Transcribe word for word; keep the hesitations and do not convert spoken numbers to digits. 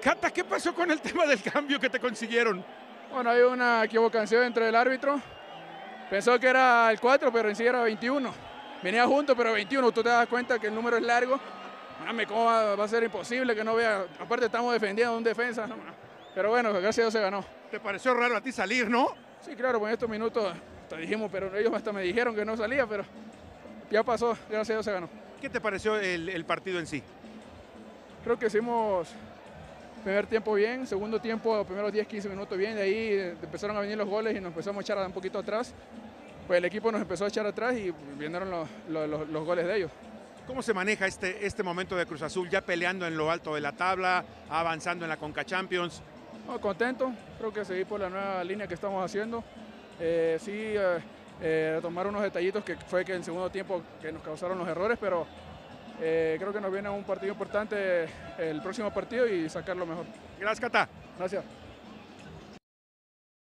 Cata, ¿qué pasó con el tema del cambio que te consiguieron? Bueno, hay una equivocación entre el árbitro. Pensó que era el cuatro, pero en sí era veintiuno. Venía junto, pero veintiuno. Tú te das cuenta que el número es largo. Mame, ¿cómo va, va a ser imposible que no vea? Aparte estamos defendiendo un defensa. No, pero bueno, gracias a Dios se ganó. ¿Te pareció raro a ti salir, no? Sí, claro, pues en estos minutos te dijimos, pero ellos hasta me dijeron que no salía, pero ya pasó, gracias a Dios se ganó. ¿Qué te pareció el, el partido en sí? Creo que hicimos primer tiempo bien, segundo tiempo, los primeros diez, quince minutos bien, de ahí empezaron a venir los goles y nos empezamos a echar un poquito atrás. Pues el equipo nos empezó a echar atrás y vinieron los, los, los, los goles de ellos. ¿Cómo se maneja este, este momento de Cruz Azul, ya peleando en lo alto de la tabla, avanzando en la Conca Champions? No, contento, creo que seguir por la nueva línea que estamos haciendo. Eh, sí, eh, eh, tomar unos detallitos que fue que en el segundo tiempo que nos causaron los errores, pero eh, creo que nos viene un partido importante el próximo partido y sacarlo mejor. Gracias, Cata. Gracias.